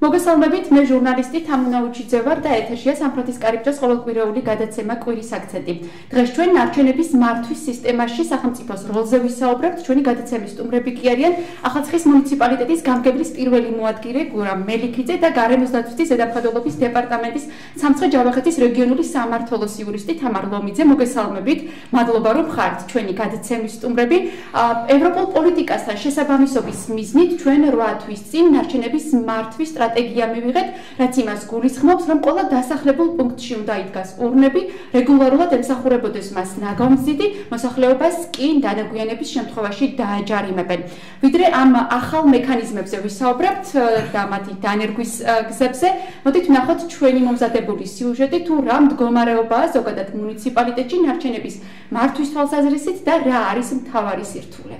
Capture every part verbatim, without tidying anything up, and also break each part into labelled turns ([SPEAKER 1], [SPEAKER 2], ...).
[SPEAKER 1] მოგესალმებით, მე ჟურნალისტი თამუნაუჩიძე ვარ და ეთერშია სამხრეთის კარიბჭეს ყოველკვირეული გადაცემა კვირის აქცენტი. დღეს ჩვენ ნარჩენების მართვის სისტემაში სახელმწიფოს როლზე ვისაუბრებთ. ჩვენი გადაცემის სტუმრები კი არიან ახალციხის მუნიციპალიტეტის გამგებლის პირველი მოადგილე გურამ მელიქიძე და გარემოს დაცვის ზედამხედველობის დეპარტამენტის სამცხე-ჯავახეთის რეგიონული სამმართველოს იურისტი თამარ ლომიძე. მოგესალმებით, მადლობა რომ ხართ ჩვენი გადაცემის სტუმრები. ევროპულ პოლიტიკასთან შესაბამისობის მიზნით ჩვენ რვა თვის წინ ნარჩენების მართვის სტრატეგია მივიღეთ, რაც იმას გულისხმობს, რომ ყველა დასახლებულ პუნქტში უნდა იდგას ურნები, რეგულარულად ემსახურებოდეს მას ნაგავმზიდი, მოსახლეობას კი დანაგვიანების შემთხვევაში დააჯარიმებენ. ვიდრე ამ ახალ მექანიზმებზე ვისაუბრებთ და მათი დანერგვის გზებზე, მოდით ვნახოთ ჩვენი მომზადებული სიუჟეტი თუ რა მდგომარეობაა ზოგადად მუნიციპალიტეტში ნარჩენების მართვის თვალსაზრისით და რა არის მთავარი სირთულე.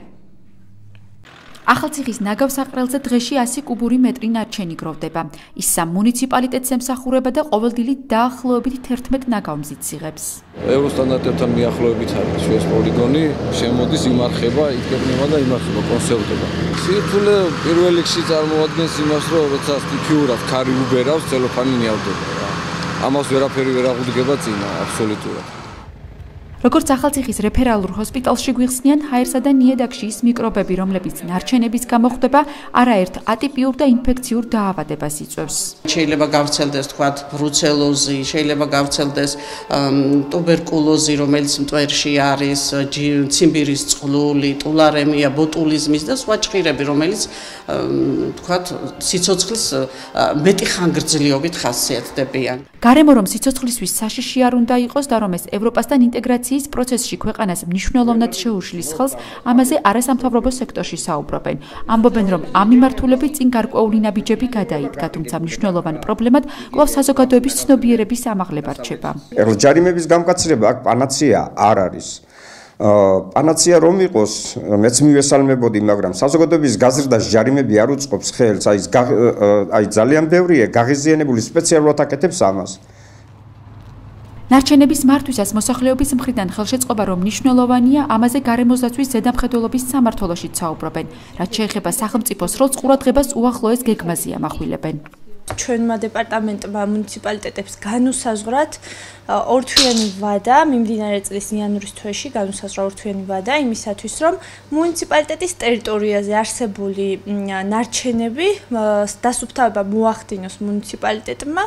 [SPEAKER 1] ახალციხის ნაგავსაყრელზე დღეში ასი კუბური მეტრი ნარჩენი გროვდება. ის სამ მუნიციპალიტეტს ემსახურება და ყოველდღიურად დაახლოებით თერთმეტ ნაგავმზიდს იღებს.
[SPEAKER 2] ევროსტანდარტებთან მიახლოებით არის ჩვენს პოლიგონი, შემოდის იმარხება, იკერნება და იმარხება, კონსერვდება. სირთულე პირველ რიგში წარმოადგენს იმას, რომ როცა სტიქიურად ქარი უბერავს, ცელოფანი ნიავდება. ამას ვერაფერი ვერ აღუდგება წინა, აბსოლუტურად.
[SPEAKER 1] როგორც ახალციხის რეფერალურ ჰოსპიტალში გვიხსნიან, ჰაერსა და ნიედაგში ის მიკრობები, რომლებიც ნარჩენების გამო ხდება, არაერთ ატიპიურ და ინფექციურ დაავადებას იწვევს.
[SPEAKER 3] შეიძლება გავრცელდეს თქვათ ბრუცელოზი, შეიძლება გავრცელდეს ტუბერკულოზი, რომელიც მტვერში არის, ციმბირის წყლული, ტულარემია, ბოტულიზმის და სხვა ჭყირები, რომელიც თქვათ სიცოცხლის მეტი ხანგრძლივობით ხასიათდებიან.
[SPEAKER 1] გარემო რომ სიცოცხლისთვის საშიში არ უნდა იყოს და რომ ეს ევროპასთან ინტეგრაციის პროცესში ქვეყანას მნიშვნელოვნად შეუშლის ხელს, ამაზე არასამთავრობო სექტორში საუბრობენ. ამბობენ, რომ ამ მიმართულებით წინ გარკვეული ნაბიჯები გადაიდგა, თუმცა მნიშვნელოვან პრობლემად კვლავ საზოგადოების ცნობიერების ამაღლება რჩება.
[SPEAKER 4] ეხლა ჯარიმების გამკაცრება აქ პანაცეა არ არის. პანაცეა რომ იყოს, მეც მივესალმებოდი, მაგრამ საზოგადოების გაზრდას ჯარიმები არ უწყობს ხელს, აი აი ძალიან ბევრია გაღიზიანებული სპეციალურად აკეთებს ამას.
[SPEAKER 1] ნარჩენების მართვისას მოსახლეობის მხრიდან ხელშეწყობა რომ მნიშვნელოვანია, ამაზე გარემოს დაცვის ზედამხედველობის სამმართველოშიც საუბრობენ. რაც შეეხება სახელმწიფოს როლს, ყურადღებას უახლოეს გეგმაზე ამახვილებენ.
[SPEAKER 5] ჩვენმა დეპარტამენტმა მუნიციპალიტეტებს განუსაზღვრათ ორთვიანი ვადა მიმდინარე წლის იანვრის თვეში განუსაზღვრა ორთვიანი ვადა იმისათვის რომ მუნიციპალიტეტის ტერიტორიაზე არსებული ნარჩენები დასუფთავება მოახდინოს მუნიციპალიტეტმა.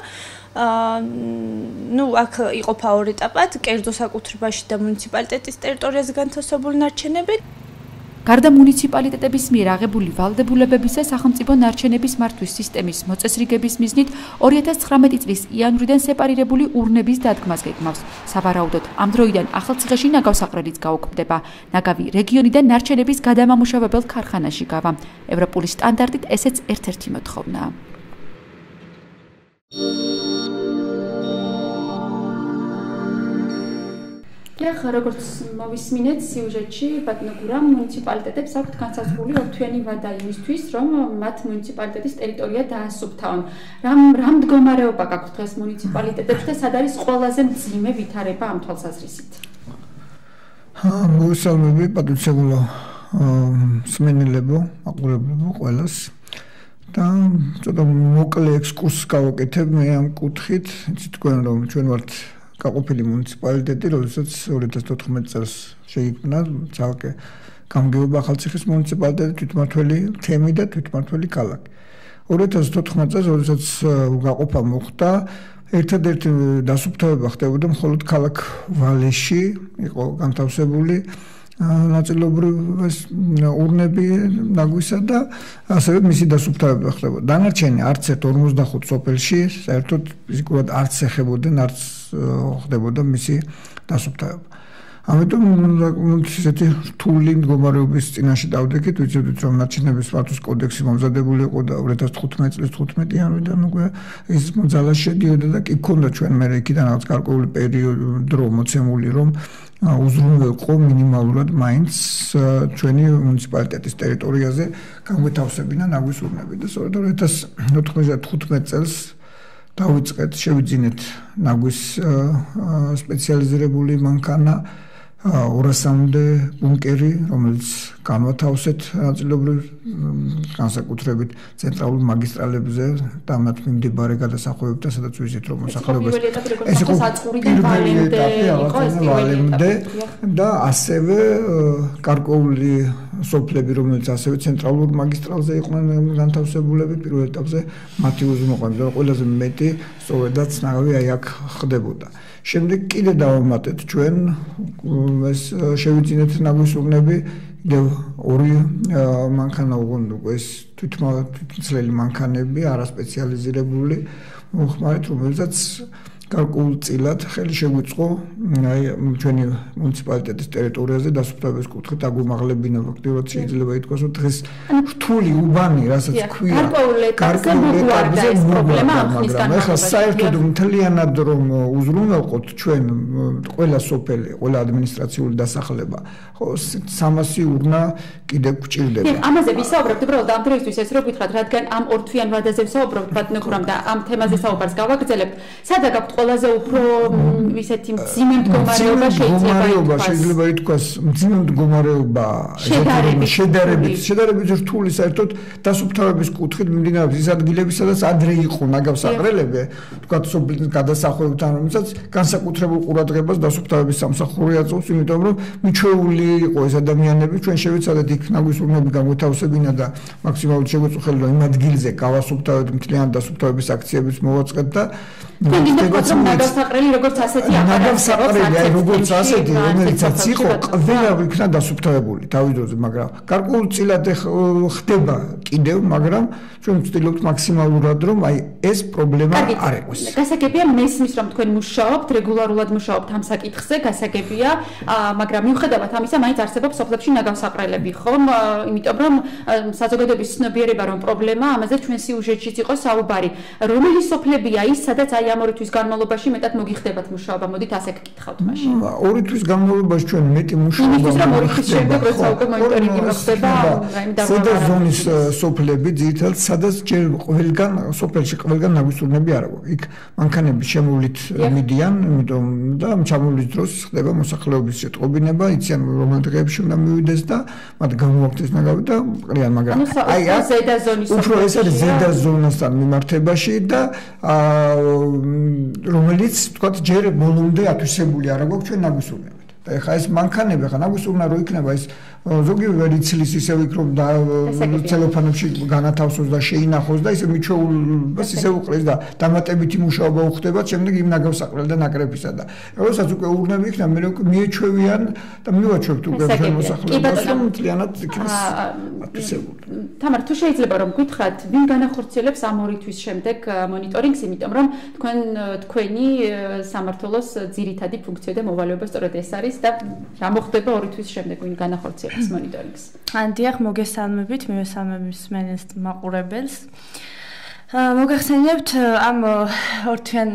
[SPEAKER 5] ნუ აქ იყოფა ორ ეტაპად, კერძო საკუთრებაში და მუნიციპალიტეტის ტერიტორიაზე განთავსებული ნარჩენები. გარდა მუნიციპალიტეტების მიერ აღებული ვალდებულებებისა, სახელმწიფო ნარჩენების მართვის სისტემის მოწესრიგების მიზნით ორი ათას ცხრამეტი წლის იანვრიდან სეპარირებული ურნების დადგმას გეგმავს. სავარაუდოდ ამ დროიდან ახალციხეში ნაგავსაყრელიც გაუქმდება. ნაგავი რეგიონიდან ნარჩენების გადამამუშავებელ ქარხანაში გავა. ევროპული სტანდარტით ესეც ერთ-ერთი მოთხოვნაა. ახლა როგორც მოვისმინეთ სიუჟეტში, ბატონო გურამ მუნიციპალიტეტებს აქვთ განსაზღვრული ორთვიანი ვადა იმისთვის, რომ მათ მუნიციპალიტეტის ტერიტორია დაასუფთავონ. რამ რამ მდგომარეობა გაქვთ დღეს მუნიციპალიტეტებს და სად არის ყველაზე მძიმე ვითარება ამ თვალსაზრისით?
[SPEAKER 6] მოგესალმებით, პატრიცეგულო მსმენელებო, მაყურებლებო ყველას. და ცოტა მოკლე ექსკურსს გავაკეთებ მე ამ კუთხით, იცით თქვენ რომ ჩვენ ვართ გაყოფილი მუნიციპალიტეტი, როდესაც ორი ათას თოთხმეტ წელს შეიქმნა ცალკე გამგეობა ახალციხის მუნიციპალიტეტი, თვითმმართველი თემი და თვითმმართველი ქალაქი. ორი ათას თოთხმეტ წელს, როდესაც გაყოფა მოხდა, ერთადერთი დასუფთავება ხდებოდა მხოლოდ ქალაქ ვალეში, იყო განთავსებული ნაწილობრივ ურნები ნაგვისა და ასევე მისი დასუფთავება ხდებოდა. დანარჩენი არც ერთ ორმოცდახუთ სოფელში საერთოდ ფიზიკურად არც ეხებოდნენ, არც ხდებოდა მისი დასუფთავება. ამიტომ ისეთი რთული მდგომარეობის წინაშე დავდექით, ვიცოდით რომ ნარჩენების მართვის კოდექსი მომზადებული იყო და ორი ათას თხუთმეტ წლის თხუთმეტი იანვრიდან უკვე ის ძალა შედიოდა და კი ქონდა ჩვენ მე იქიდან რაღაც გარკვეული პერიოდი დრო მოცემული რომ უზრუნველყო მინიმალურად მაინც ჩვენი მუნიციპალიტეტის ტერიტორიაზე განვითავსებინა ნაგვის ურნები და სწორედ ორი ათას თხუთმეტ წელს დავიწყეთ, შევიძინეთ ნაგვის სპეციალიზირებული მანქანა ორასამდე ბუნკერი, რომელიც განვათავსეთ ნაწილობრივ განსაკუთრებით ცენტრალურ მაგისტრალებზე და მათ მიმდებარე გადასახლებებთან, სადაც ვიცით, რომ მოსახლეობას
[SPEAKER 1] ეს იყო პირველი ეტაპი, იყო ეს
[SPEAKER 6] ვალემდე და ასევე გარკვეული სოფლები, რომელიც ასევე ცენტრალურ მაგისტრალზე იყვნენ განთავსებულები პირველ ეტაპზე, მათი უზრუნველყოფა და ყველაზე მეტი სწორედაც ნავი აი აქ ხდებოდა. შემდეგ კიდე დავამატეთ ჩვენ ეს შევიძინეთ ნაგვისურნები კიდევ ორი მანქანა უგონდა ეს თვითმცლელი მანქანები არასპეციალიზირებული მოხმარეთ რომელსაც გარკვეულწილად ხელი შეგვიწყო აი ჩვენი მუნიციპალიტეტის ტერიტორიაზე დასუფთავების კუთხით აგუმაღლებინა ფაქტიურად შეიძლება ითქვას რომ დღეს რთული უბანი რასაც ქვია
[SPEAKER 1] გარკვეულ ეტაპზე პრობლემა ახლის განმავლობაში
[SPEAKER 6] ახლა საერთოდ მთლიანად რომ უზრუნველყოთ ჩვენ ყველა სოფელი ყველა ადმინისტრაციული დასახლება ხო სამასი ურნა კიდევ გვჭირდება
[SPEAKER 1] ამაზე ვისაუბრებთ უბრალოდ ამ დროისთვის ეს რო გითხრათ რადგან ამ ორთვიან ვადაზე ვისაუბრებთ ბატონო ქურამ და ამ თემაზე საუბარს გავაგრძელებთ სადა გაქვთ ყველაზე უფრო ისეთი მძიმე მდგომარეობა შეიძლება
[SPEAKER 6] შეიძლება ითქვას მძიმე მდგომარეობა შედარებით შედარებით რთული საერთოდ დასუფთავების კუთხით მიმდინარეობს ის ადგილები სადაც ადრე იყო ნაგავსაყრელები თქვა სოფლის გადასახლებებთან რომელსაც განსაკუთრებულ ყურადღებას დასუფთავების სამსახური აწევს იმიტომ რომ მიჩვეული იყო ეს ადამიანები ჩვენ შევეცადეთ იქ ნაგვისურნები გამოთავსებინა და მაქსიმალურად შეგვეწუხել რომ იმ ადგილზე გავასუფთავეთ მთლიან დასუფთავების აქციებს მოვაწყეთ და
[SPEAKER 1] რომ ნაგავსაყრელი როგორც ასეთი
[SPEAKER 6] ნაგავსაყრელი აი როგორც ასეთი რომელიცაც იყო ყველა იქნა დასუფთავებული თავის დროზე მაგრამ გარკვეულწილად ხდება კიდევ მაგრამ ჩვენ ვცდილობთ მაქსიმალურად რომ აი ეს პრობლემა არ იყოს
[SPEAKER 1] გასაგებია მესმის რომ თქვენ მუშაობთ რეგულარულად მუშაობთ ამ საკითხზე გასაგებია მაგრამ მიუხედავად ამისა მაინც არსებობს სოფლებში ნაგავსაყრელები ხომ იმიტომ რომ საზოგადოების ცნობიერება რომ პრობლემა ამაზე ჩვენ სიუჟეტშიც იყო საუბარი რომელი სოფლებია ის სადაც აი ამ ორი თვის განმავლობაში მეტად მოგიხდებათ მუშაობა მოდით ასე გკითხავთ მაშინ
[SPEAKER 6] ორი თვის განმავლობაში ჩვენ მეტი მუშაობა
[SPEAKER 1] იმისთვის რომ ორი თვის შემდეგ როცა უკვე მონიტორინგი მოხდება აი
[SPEAKER 6] და ზონის სოფლები ძირითადად სადაც ჯერ ყველგან სოფელში ყველგან ნაგვისურნები არ აქვს იქ მანქანები შემოვლით მიდიან იმიტომ და ჩამოვლის დროს ხდება მოსახლეობის შეტყობინება იციან რომელ დღეებში უნდა მივიდეს და მათ გამოაქვთ ნაგავი და ყრიან მაგრამ
[SPEAKER 1] აი ეს ზედა ზონის
[SPEAKER 6] უფრო ეს არის ზედა ზონასთან მიმართებაში და რომელიც თქვა ჯერ ბოლომდე ათვისებული არ აქვს ჩვენ ნაგვისურნებით და ეხა ეს მანქანები ხა ნაგვისურნა რო იქნება ეს ზოგი ვერ იცლის ისევ იქ რომ და ტელეფონებში განათავსოს და შეინახოს და ისე მიჩვეულებას ისე უყრეს და დამატებითი მუშაობა უხდება შემდეგ იმ ნაგავსაყრელ და ნაკრებისა და როდესაც უკვე ურნები იქნება მე უკვე მიეჩვევიან და მივაჩვევთ უკვე ჩვენ მოსახლეობას რომ მთლიანად იქნას ათვისებული
[SPEAKER 1] თამარ თუ შეიძლება რომ გითხრათ ვინ განახორციელებს ამ ორი თვის შემდეგ მონიტორინგს იმიტომ რომ თქვენ თქვენი სამართლოს ძირითადი ფუნქცია და მოვალეობა სწორედ ეს არის და რა მოხდება ორი თვის შემდეგ ვინ განახორციელებს მონიტორინგს.
[SPEAKER 5] Ანდიახ მოგესალმებით, მივესალმებით მსმენელს მაყურებელს. მოგახსენებთ ამ ორთვიან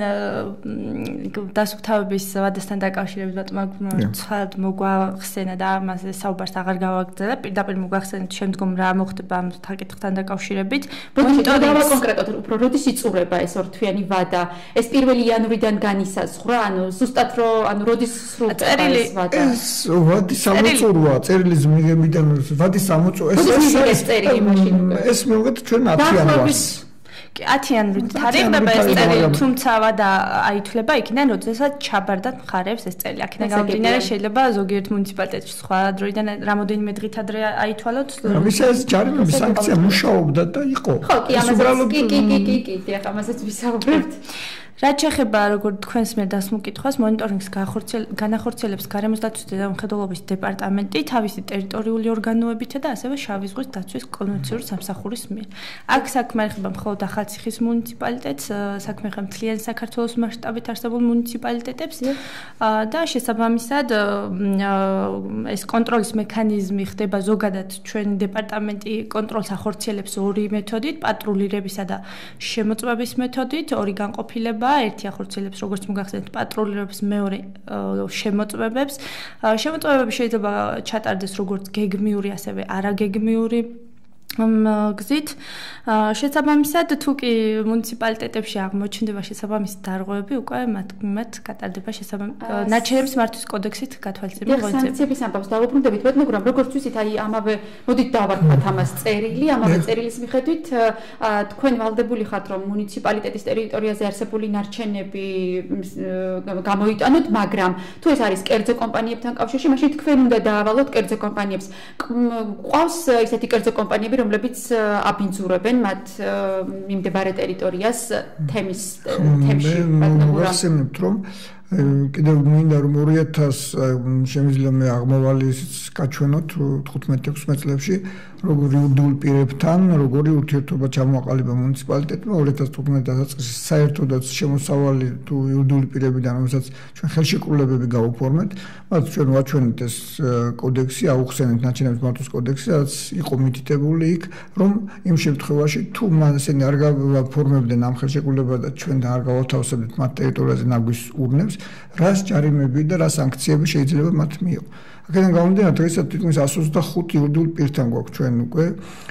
[SPEAKER 5] დასუფთავების ვადასთან დაკავშირებით ბატონმა ცხადად მოგვახსენა და ამაზე საუბარს აღარ გავაგრძელებ. პირდაპირ მოგახსენებთ შემდგომ რა მოხდება ამ საკითხთან დაკავშირებით.
[SPEAKER 1] მონიტორინგი კონკრეტულად უფრო როდის იწურება ეს ორთვიანი ვადა? ეს პირველი იანვრიდან განისაზღვრა, ანუ ზუსტად რო ანუ როდის სრულდება ეს ვადა?
[SPEAKER 6] ეს ვადი სამოწუროა, წერილის მიღებიდან ვადი სამოწურო ეს
[SPEAKER 1] ეს წერილი მაშინ
[SPEAKER 6] ეს მოგეთ ჩვენ ათი იანვარს
[SPEAKER 5] ათი იანვრით თარიღდება ეს წერილი, თუმცა ვადა აითვლება იქიდან, როდესაც ჩაბარდათ მხარებს ეს წერილი. აქედან გამომდინარე შეიძლება ზოგიერთ მუნიციპალიტეტში სხვა დროიდან რამოდენიმე დღით ადრე აითვალოთ.
[SPEAKER 6] ვისა ეს ჯარიმების სანქცია მუშაობდა და იყო.
[SPEAKER 1] ხო, კი, ამასაც კი, კი, კი, კი, კი, დიახ, ამასაც ვისაუბრებთ.
[SPEAKER 5] რაც შეეხება როგორც თქვენს მიერ დასმოკითხვას, მონიტორინგს განახორციელებს გარემოს დაცვის და მხედველობის დეპარტამენტი თავისი ტერიტორიული ორგანოებითა და ასევე შავი ზღვის დაცვის კონვენციური სამსახურის მიერ. აქ საქმე ეხება მხოლოდ ახალციხის მუნიციპალიტეტს, საქმე ეხება მთლიანი საქართველოს მასშტაბით არსებულ მუნიციპალიტეტებს და შესაბამისად ეს კონტროლის მექანიზმი ხდება ზოგადად ჩვენი დეპარტამენტი კონტროლს ახორციელებს ორი მეთოდით, პატრულირებისა და შემოწმების მეთოდით, ორი განყოფილება ერთი ახორციელებს როგორც მოგახსენეთ პატრულირების მეორე შემოწმებებს შემოწმებები შეიძლება ჩატარდეს როგორც გეგმიური ასევე არაგეგმიური გზით შესაბამისად თუ კი მუნიციპალიტეტებში აღმოჩნდება შესაბამისი დარღვევები უკვე მათ მიმართ გატარდება შესაბამისი ნარჩენების მართვის კოდექსით გათვალისწინებული
[SPEAKER 1] მოძებნება. სანქციების ამბავს დავუბრუნდებით, მაგრამ როგორც ვთქვით, აი ამავე მოდით დავარქვათ ამას წერილი, ამავე წერილის მიხედვით თქვენ ვალდებული ხართ რომ მუნიციპალიტეტის ტერიტორიაზე არსებული ნარჩენები გამოიტანოთ, მაგრამ თუ ეს არის კერძო კომპანიებთან კავშირში, მაშინ თქვენ უნდა დაავალოთ კერძო კომპანიებს. ყავს ისეთი კერძო კომპანიები რომლებიც აბინძურებენ მათ მიმდებარე ტერიტორიას თემის თემში
[SPEAKER 6] ვახსენებთ რომ კიდევ მინდა რომ ორი ათას შემიძლია მე აღმავალი გაჩვენოთ თხუთმეტ ექვსმეტ წლებში როგორი იურიდიულ პირებთან როგორი ურთიერთობა ჩამოაყალიბა მუნიციპალიტეტმა ორი ათას თხუთმეტ დასაწყისში საერთოდაც შემოსავალი თუ იურიდიული პირებიდან რომელსაც ჩვენ ხელშეკრულებები გავუფორმეთ მათ ჩვენ ვაჩვენეთ ეს კოდექსი აუხსენეთ ნარჩენების მართვის კოდექსი რაც იყო მითითებული იქ რომ იმ შემთხვევაში თუ მან ესენი არ გავაფორმებდნენ ამ ხელშეკრულებებს და ჩვენ არ გავათავსებდით მათ ტერიტორიაზე ნაგვის ურნებს რას ჯარიმები და რა სანქციები შეიძლება მათ მიიღო. აქედან გამომდინარე დღესაც თითქმის εκατს ოცდახუთ იურიდიულ პირთან გვაქვს ჩვენ უკვე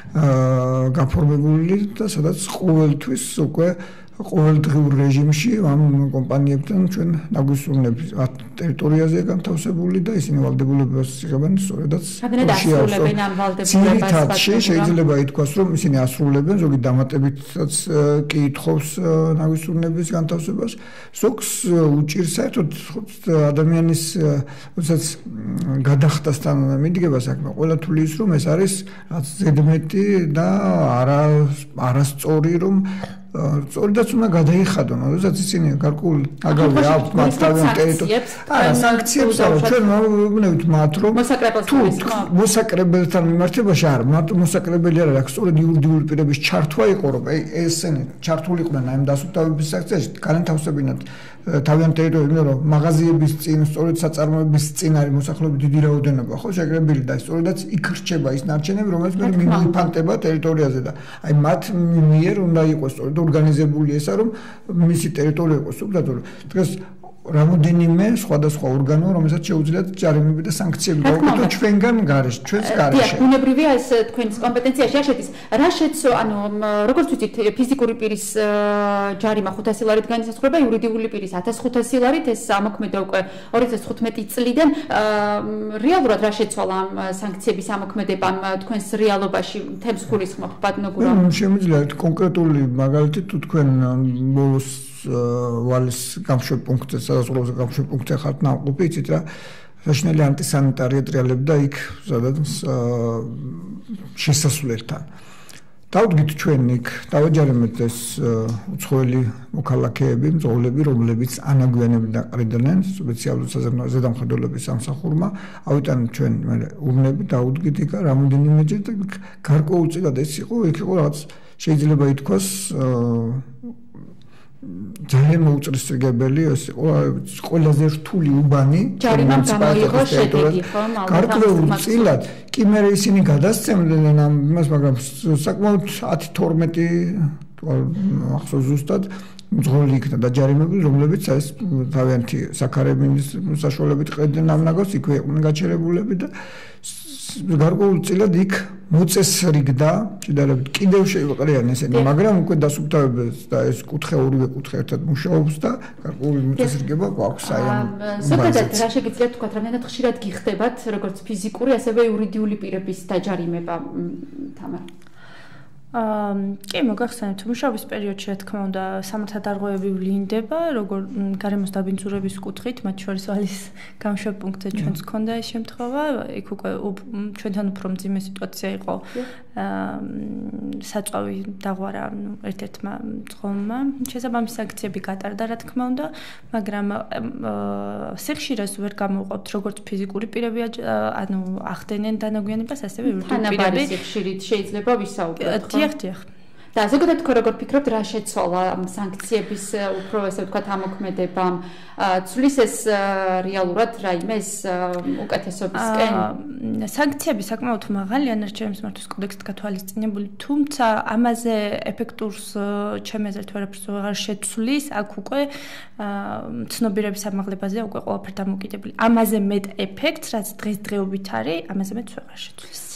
[SPEAKER 6] გაფორმებული და სადაც ყოველთვის უკვე ყოველდღიურ რეჟიმში ამ კომპანიებთან ჩვენ ნაგვის ურნების ტერიტორიაზე განთავსებული და ისინი ვალდებულებას იღებენ სწორედაც
[SPEAKER 1] ასრულებენ ამ ვალდებულებას.
[SPEAKER 6] შეიძლება ითქვას რომ ისინი ასრულებენ ზოგი დამატებითაც კი ითხოვს ნაგვის ურნების განთავსებას ზოგს უჭირს საერთოდ ადამიანის როდესაც გადახდასთან მიდგება საქმე ყველა თulis რომ ეს არის რაც ზედმეტი და არა არასწორი რომ სწორედაც უნდა გადაიხადონ, როდესაც ისინი გარკვეული აგავი აქვს მათ თავიანთ ტერიტორიებს. არა, სანქციებს არა, ჩვენ ვუნებით მათ რომ მოსაკრებელთან მიმართებაში არა, მათ მოსაკრებელი არ აქვს, სწორედ იურიდიული პირების ჩართვა იყო, რომ ესენი ჩართულიყვნენ ამ დასუფთავების აქციაში, განათავსებინათ თავიანთ ტერიტორიებს, იმიტომ რომ მაღაზიების წინ, სწორედ საწარმოების წინ არის მოსახლეობის დიდი რაოდენობა, ხო, შეკრებილი და სწორედაც იქ რჩება ის ნარჩენები, რომელიც მე მიმოფანტება ტერიტორიაზე და აი მათ მიერ უნდა იყოს სწორედ ორგანიზებული ესა რომ მისი ტერიტორია იყოს უბდადო დღეს რამოდენიმე სხვადასხვა ორგანო რომელსაც შეუძლიათ ჯარიმები და სანქციები გავუკეთოთ ჩვენგან გარეშე ჩვენს გარეშე.
[SPEAKER 1] დიახ, ბუნებრივია ეს თქვენის კომპეტენციაში არ შედის. რა შეცო, ანუ როგორც ვიცით, ფიზიკური პირის ჯარიმა ხუთასი ლარით განისაზღვრება, იურიდიული პირის ათას ხუთასი ლარით, ეს ამოქმედა უკვე ორი ათას თხუთმეტი წლიდან. რეალურად რა შეცვალა ამ სანქციების ამოქმედებამ თქვენს რეალობაში თემს გულისხმობ ბატონოგურა?
[SPEAKER 6] შემიძლია კონკრეტული მაგალითი თუ თქვენ ბოლოს ვალის გამშვებ პუნქტზე, სადაც ყველაზე გამშვებ პუნქტზე ხართ ნამყოფი, იცით რა, საშინელი ანტისანიტარია ტრიალებდა იქ, სადაც შესასვლელთან. დავდგით ჩვენ იქ, დავაჯარიმეთ ეს უცხოელი მოქალაქეები, მძღოლები, რომლებიც ანაგვიანები დაყრიდნენ სპეციალურ ზედამხედველობის სამსახურმა, ავიტანეთ ჩვენ მე ურნები, დავდგით იქ რამოდენიმეჯერ და გარკვეულწილად ეს იყო, იქ იყო რაღაც შეიძლება ითქვას ძალიან მოუწესრიგებელი ეს ყველაზე რთული უბანი
[SPEAKER 1] ჯარიმამ გამოიღო შედეგი ხო
[SPEAKER 6] გარკვეულწილად კი მე ისინი გადასცემდნენ ამ იმას მაგრამ საკმაოდ ათი თორმეტი ახსოვს ზუსტად მძღოლი იქნა დაჯარიმებული რომლებიც ეს თავიანთი საქარების საშუალებით ყიდნენ ამ ნაგავს იქვე იყვნენ გაჩერებულები და გარკვეულწილად იქ მოწესრიგდა ჭიდარებით კიდევ შეიყრიან ესენი მაგრამ უკვე დასუფთავებელს და ეს კუთხე ორივე კუთხე ერთად მუშაობს და გარკვეული მოწესრიგება გვაქვს აი ამ
[SPEAKER 1] ზოგადად რა შეგიძლიათ თქვა რამდენად ხშირად გიხდებათ როგორც ფიზიკური ასევე იურიდიული პირების დაჯარიმება თამარ
[SPEAKER 5] აა კი მოგახსენებთ მუშაობის პერიოდში რა თქმა უნდა სამართალდარღვევები ვლინდება როგორ გარემოს დაბინძურების კუთხით მათ შორის ვალის გამშვებ პუნქტზე ჩვენც გქონდა ეს შემთხვევა იქ უკვე ჩვენთან უფრო მძიმე სიტუაცია იყო აა საწვავი დაღვარა ერთ-ერთმა მძღოლმა შესაბამისი სანქციები გატარდა რა თქმა უნდა მაგრამ სიხშირეს ვერ გამოვყავთ როგორც ფიზიკური პირები ანუ ახდენენ დანაგვიანებას ასევე იურიდიული პირები
[SPEAKER 1] სიხშირით შეიძლება ვისაუბროთ
[SPEAKER 5] დიახ დიახ
[SPEAKER 1] და ზოგადად თქვენ როგორ ფიქრობთ რა შეცვალა ამ სანქციების უფრო ესე ვთქვათ ამოქმედებამ ცვლის ეს რეალურად რაიმე ეს უკეთესობისკენ
[SPEAKER 5] სანქციები საკმაოდ მაღალია ნარჩენების მართვის კოდექსით გათვალისწინებული თუმცა ამაზე ეფექტურს ჩემი აზრით ვერაფერს ვეღარ შეცვლის აქ უკვე ცნობიერების ამაღლებაზე უკვე ყველაფერი დამოკიდებული ამაზე მეტ ეფექტს რაც დღესდღეობით არის ამაზე მეტ ვეღარ შეცვლის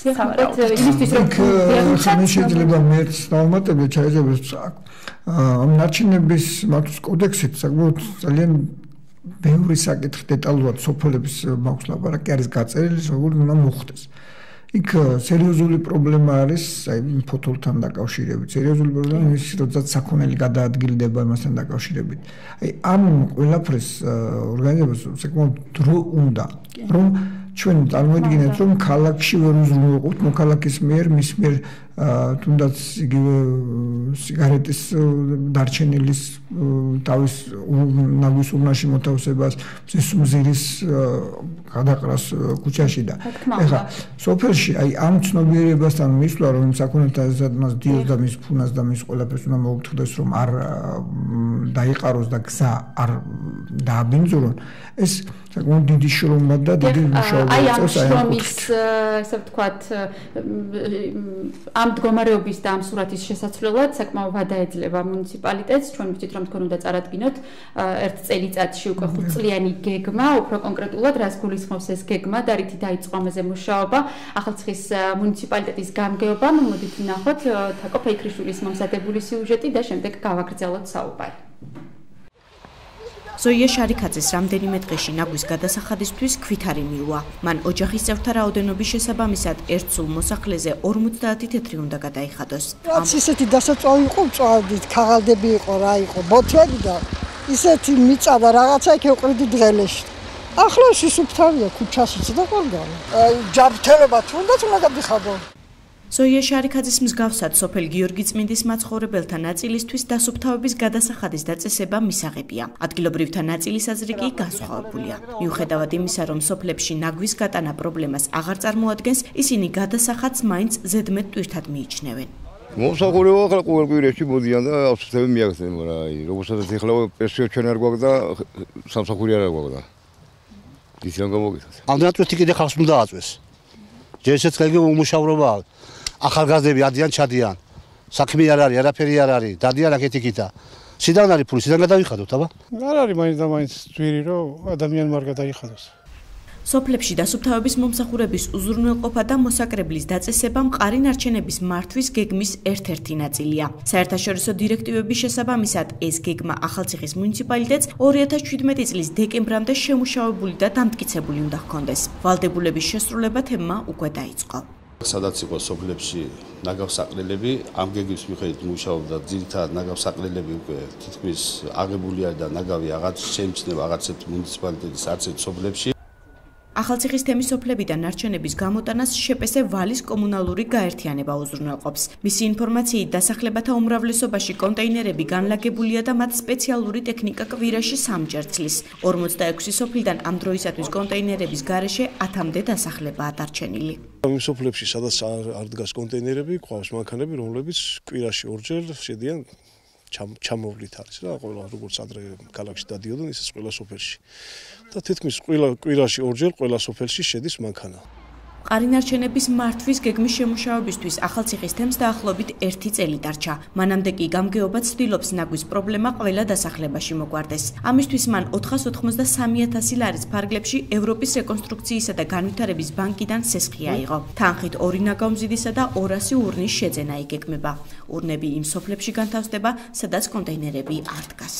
[SPEAKER 1] ვიხმაროთ იმისთვის რომ
[SPEAKER 6] ხმის შეიძლება მერც ნორმატივი ჩაიძებოს ამ ნარჩენების მართვის კოდექსით საკმაოდ ძალიან ბევრი საკითხი დეტალურად სოფლების მაქვს ლაპარაკი არის გაწერილი როგორ უნდა მოხდეს იქ სერიოზული პრობლემა არის აი ფოთოლთან დაკავშირებით სერიოზული პრობლემა ის როდესაც საქონელი გადაადგილდება იმასთან დაკავშირებით აი ამ ყველაფრის ორგანიზებას საკმაოდ დრო უნდა რომ ჩვენ წარმოვიდგინეთ რომ ქალაქში ვერ უზრუნველყოფთ მოქალაქის მიერ მის მიერ თუნდაც იგივე სიგარეტის დარჩენილის თავის ნაგვის ურნაში მოთავსებას სისუმზირის გადაყრას ქუჩაში და ეხლა სოფელში აი ამ ცნობიერებასთან მისვლა რომ საქონელთა ზედმას დიოს და მის ფუნას და მის ყველაფერს უნდა მოუხდეს რომ არ დაიყაროს და გზა არ დააბინძურონ ეს საკმაოდ დიდი შრომა და დიდი მუშაობა
[SPEAKER 1] აი ამ შრომის ესე ვთქვათ ამ მდგომარეობის და ამ სურათის შესაცვლელად საკმაოდ ვადაეძლევა მუნიციპალიტეტს ჩვენ ვიცით რომ თქვენ უნდა წარადგინოთ ერთ წელიწადში უკვე ხუთწლიანი გეგმა უფრო კონკრეტულად რას გულისხმობს ეს გეგმა და რითი დაიწყო ამაზე მუშაობა ახალციხის მუნიციპალიტეტის გამგეობამ მოდით ვნახოთ თაკო ფეიქრიშვილის მომზადებული სიუჟეტი და შემდეგ გავაგრძელოთ საუბარი
[SPEAKER 7] ზოია შარიქაძეს რამდენიმე დღეში ნაგვის გადასახადისთვის ქვით არ იმილვა. მან ოჯახის წევრთა რაოდენობის შესაბამისად ერთ სულ მოსახლეზე ორმოცდაათი თეთრი უნდა გადაიხადოს.
[SPEAKER 8] რაც ისეთი დასაწვავი იყო, წვავდით, ქაღალდები იყო, რა იყო, ბოთლები და ისეთი მიწა და რაღაცა იქ ეყრიდი დღელეში. ახლა სისუფთავია ქუჩაშიც და ყველგან. ჯანმრთელობა თუნდაც უნდა გადიხადო.
[SPEAKER 7] ზოია შარიქაძის მსგავსად სოფელ გიორგი წმინდის მაცხოვრებელთა ნაწილისთვის დასუფთავების გადასახადის დაწესება მისაღებია. ადგილობრივთა ნაწილის აზრი კი განსხვავებულია. მიუხედავად იმისა, რომ სოფლებში ნაგვის გატანა პრობლემას აღარ წარმოადგენს, ისინი გადასახადს მაინც ზედმეტ ტვირთად მიიჩნევენ.
[SPEAKER 9] მოსახურება ახლა ყოველ კვირაში მოდიან და ავსწრები მიაგზენ რა აი როგორცაც ეხლა პერსიო ჩვენ არ გვაქვს და სამსახური არ გვაქვს და ის რა გამოგიცეს.
[SPEAKER 10] ამდენად ტვირთი კიდე ხალხს უნდა აწვეს. ჯერ ესეც ხალხი უმუშავრობაა. ახალგაზრდები ადიან ჩადიან. საქმე არ არის, არაფერი არ არის. დადიან აქეთ-იქითა. სიდან არის ფული, სიდან გადავიხადოთ, აბა?
[SPEAKER 11] არ არის მაინც და მაინც ძვირი, რომ ადამიანმა არ გადაიხადოს.
[SPEAKER 7] სოფლებში დასუფთავების მომსახურების უზრუნველყოფა და მოსაკრებლის დაწესება მყარი ნარჩენების მართვის გეგმის ერთ-ერთი ნაწილია. საერთაშორისო დირექტივების შესაბამისად ეს გეგმა ახალციხის მუნიციპალიტეტს ორი ათას შვიდმეტი წლის დეკემბრამდე შემუშავებული და დამტკიცებული უნდა ჰქონდეს. ვალდებულების შესრულება თემმა უკვე დაიწყო.
[SPEAKER 12] სადაც იყო სოფლებში ნაგავსაყრელები, ამ გეგმის მიხედვით მუშაობდა ძირითადად ნაგავსაყრელები უკვე თითქმის აღებულია და ნაგავი აღარ შეიმჩნევა აღარც ერთ მუნიციპალიტეტის არც ერთ სოფლებში.
[SPEAKER 7] ახალციხის თემის სოფლებიდან ნარჩენების გამოტანას შეპესე ვალის კომუნალური გაერთიანება უზრუნველყოფს. მისი ინფორმაციით დასახლებათა უმრავლესობაში კონტეინერები განლაგებულია და მათ სპეციალური ტექნიკა კვირაში სამჯერ ცლის. ორმოცდაექვსი სოფლიდან ამ დროისათვის კონტეინერების გარეშე ათამდე დასახლებაა დარჩენილი.
[SPEAKER 11] იმ სოფლებში, სადაც არ დგას კონტეინერები, ყავს მანქანები, რომლებიც კვირაში ორჯერ შედიან ჩამოვლით არის რა, ყველა როგორც ადრე ქალაქში დადიოდნენ, ისე ყველა სოფელში. და თითქმის ყველა კვირაში ორჯერ ყველა სოფელში შედის მანქანა.
[SPEAKER 7] მყარი ნარჩენების მართვის გეგმის შემუშავებისთვის ახალციხის თემს დაახლოებით ერთი წელი დარჩა. მანამდე კი გამგეობა ცდილობს ნაგვის პრობლემა ყველა დასახლებაში მოგვარდეს. ამისთვის მან ოთხას ოთხმოცდასამი ათასი ლარის ფარგლებში ევროპის რეკონსტრუქციისა და განვითარების ბანკიდან სესხი აიღო. თანხით ორი ნაგავმზიდისა და ორასი ურნის შეძენა იგეგმება. ურნები იმ სოფლებში განთავსდება, სადაც კონტეინერები არ დგას.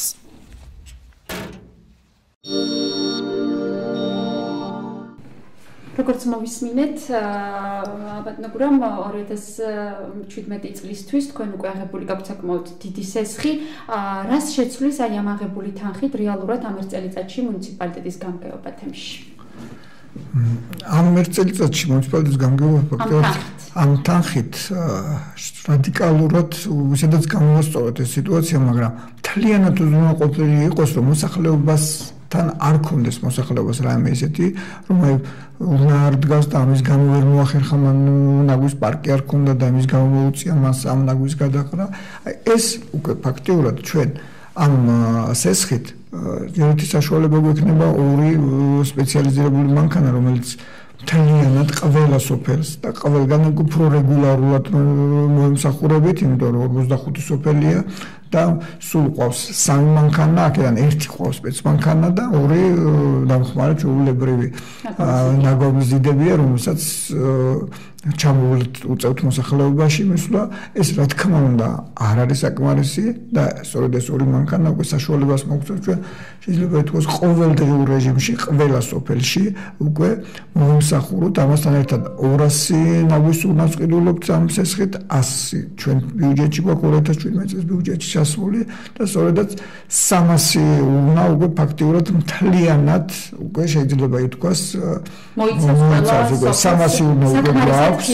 [SPEAKER 1] როგორც მოვისმინეთ, ბატონო გურამ ორი ათას შვიდმეტი წლისთვის თქვენ უკვე აღებული გაქვთ საკმაოდ დიდი სესხი. რას შეცვლის აი ამ აღებული თანხით რეალურად ამ ერთ წელიწადში მუნიციპალიტეტის გამგეობა თემში?
[SPEAKER 6] ამ ერთ წელიწადში მუნიციპალიტეტის გამგეობა ფაქტობრივად ამ თანხით რადიკალურად ვისაც გამოვასწორეთ ეს სიტუაცია, მაგრამ მთლიანად უზრუნველყოფილი იყოს, რომ მოსახლეობას თან არ კონდეს მოსახლეობას რაიმე ისეთი, რომ აი ურნა არ დგას და ამის გამო ვერ მოახერხა მან ნაგვის პარკი არ ქონდა და ამის გამო მოუწია მას ამ ნაგვის გადაყრა. აი ეს უკვე ფაქტიურად ჩვენ ამ სესხით ერთი საშუალება გვექნება ორი სპეციალიზირებული მანქანა, რომელიც მთლიანად ყველა სოფელს და ყველგან უფრო რეგულარულად მოემსახურებით, იმიტომ რომ ორმოცდახუთი სოფელია და სულ ყავს სამი მანქანა, აქედან ერთი ყავს სპეცმანქანა და ორი დამხმარე ჩვეულებრივი ნაგავმზიდებია, რომელსაც ჩამოვლით უწევთ მოსახლეობაში მისვლა, ეს რა თქმა უნდა არ არის საკმარისი და სწორედ ეს ორი მანქანა უკვე საშუალებას მოგცევს ჩვენ შეიძლება ითქვას ყოველდღიურ რეჟიმში ყველა სოფელში უკვე მომსახუროთ ამასთან ერთად ორასი ნავის უნავს ყიდულობთ ამ სესხით ასი ჩვენ ბიუჯეტში გვაქვს ორი ათას შვიდმეტი წლის ბიუჯეტში ჩასული და სწორედაც სამასი უნა უკვე ფაქტიურად მთლიანად უკვე შეიძლება ითქვას მოიცავს უკვე სამასი უნა უკვე გვაქვს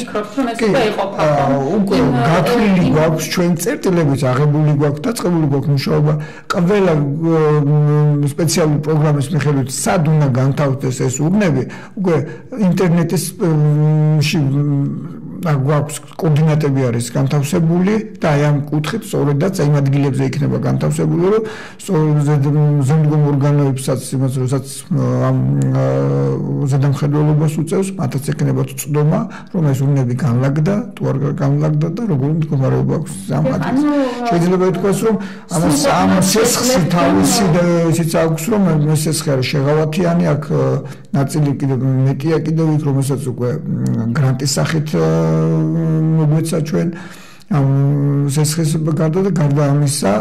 [SPEAKER 6] უკვე გათვლილი გვაქვს ჩვენ წერტილებით აღებული გვაქვს დაწყებული გვაქვს მუშაობა ყველა სპეციალური პროგრამის მიხედვით სად უნდა განთავსდეს ეს უბნები უკვე ინტერნეტში გვაქვს კოორდინატები არის განთავსებული და აი ამ კუთხით სწორედაც იმ ადგილებზე იქნება განთავსებული რომ ზემდგომ ორგანოებსაც იმას როსაც ამ ზედამხედველობას უწევს მათაც ექნებათ წვდომა რომ ეს უბნები განლაგდა თუ არ განლაგდა და როგორი მდგომარეობა აქვს ამ ადგილზე შეიძლება ითქვას რომ ამას ამ სესხი თავისი ისიც აქვს რომ ეს სესხი არის შეღავათიანი აქ ნაწილი კიდევ მეტია კიდევ იქ რომელსაც უკვე გრანტის სახით მოგვეცა ჩვენ ამ სესხის გარდა და გარდა ამისა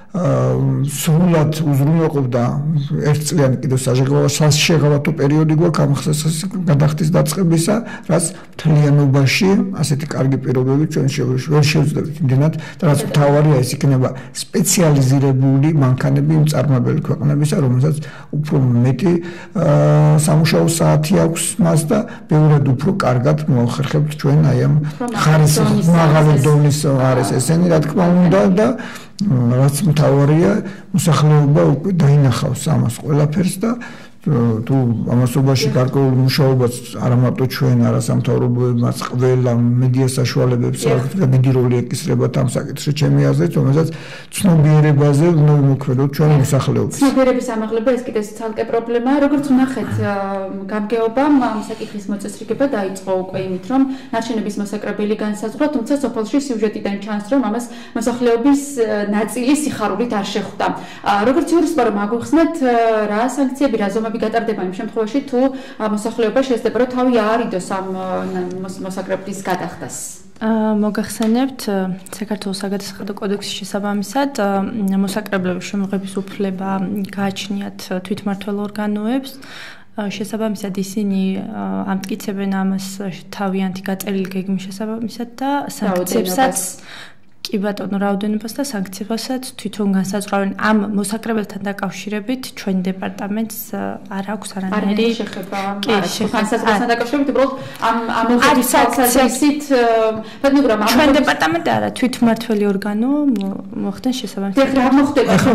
[SPEAKER 6] სრულად უზრუნველყოფდა ერთწლიანი კიდევ საშეღავათო პერიოდი გვაქვს ამ ხსასის გადახდის დაწყებისა, რაც მთლიანობაში ასეთი კარგი პირობები ჩვენ ვერ შევძლებთ იმდენად და რაც მთავარია ეს იქნება სპეციალიზირებული მანქანები იმ წარმომადგენელი ქვეყნებისა, რომელსაც უფრო მეტი სამუშაო საათი აქვს მას და ბევრად უფრო კარგად მოახერხებთ ჩვენ აი ამ ხარისხის მაღალი დონის არის ესენი რა თქმა უნდა და რაც მთავარია მოსახლეობა უკვე დაინახავს ამას ყველაფერს და თუ ამასობაში გარკვეული მუშაობაც არა მარტო ჩვენ არასამთავრობოებმაც ყველა მედია საშუალებებს აქვს და დიდი როლი ეკისრებათ ამ საკითხში ჩემი აზრით რომელსაც ცნობიერებაზე უნდა მოქმედოთ ჩვენ მოსახლეობას
[SPEAKER 1] ცნობიერების ამაღლება ეს კიდევ ცალკე პრობლემაა როგორც ვნახეთ გამგეობამ ამ საკითხის მოწესრიგება დაიწყო უკვე იმით რომ ნარჩენების მოსაკრებელი განსაზღვრა თუმცა სოფელში სიუჟეტიდან ჩანს რომ ამას მოსახლეობის ნაწილი სიხარულით არ შეხვდა როგორც იურისტმა აგვიხსნათ რა სანქციები რა ზომები გატარდება იმ შემთხვევაში თუ მოსახლეობა შესაძლოა რომ თავი აარიდოს ამ მოსაკრებლის გადახდას
[SPEAKER 5] მოგახსენებთ საქართველოს საგადასახადო კოდექსის შესაბამისად მოსაკრებლების შემოღების უფლება გააჩნიათ თვითმმართველ ორგანოებს შესაბამისად ისინი ამტკიცებენ ამას თავიანთი გაწერილი გეგმის შესაბამისად და სანქციებსაც კი ბატონო რაოდენობას და სანქციებასაც თვითონ განსაზღვრავენ ამ მოსაკრებელთან დაკავშირებით ჩვენ დეპარტამენტს არ აქვს არანაირი
[SPEAKER 1] შეხება განსაზღვრავებასთან დაკავშირებით უბრალოდ ამ ამ მოსაკრებისით ბატონო
[SPEAKER 5] ჩვენ დეპარტამენტი არა თვითმმართველი ორგანო მოხდენ შესაბამისად
[SPEAKER 1] და რა მოხდება
[SPEAKER 6] ახლა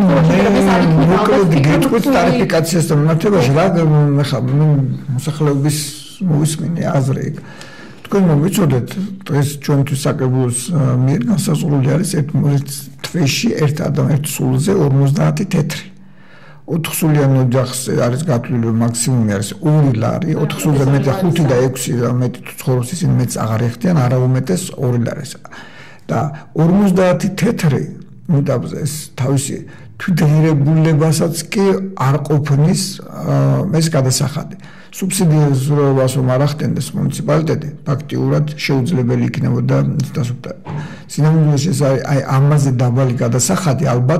[SPEAKER 6] მოკლედ გეტყვით ტარიფიკაციასთან მიმართებაში რა ხა მოსახლეობის მოვისმინე აზრი თქვენ მოგიწოდეთ დღეს ჩვენთვის საკრებულოს მიერ განსაზღვრული არის ერთ თვეში ერთ ადამიან ერთ სულზე ორმოცდაათი თეთრი ოთხ სულიან ოჯახს არის გათვლილი მაქსიმუმი არის ორი ლარი ოთხ სულზე მეტი ხუთი და ექვსი და მეტი თუ ცხოვრობს ისინი მეც აღარ ეხდიან არა უმეტეს ორი ლარი და ორმოცდაათი თეთრი მუდაბზე ეს თავისი თვითღირებულებასაც კი არ ყოფნის ეს გადასახადი სუბსიდირებას რომ არ ახდენდეს მუნიციპალიტეტი ფაქტიურად შეუძლებელი იქნებოდა დასუფთა. სინამდვილეში ეს აი ამაზე დაბალი გადასახადი ალბათ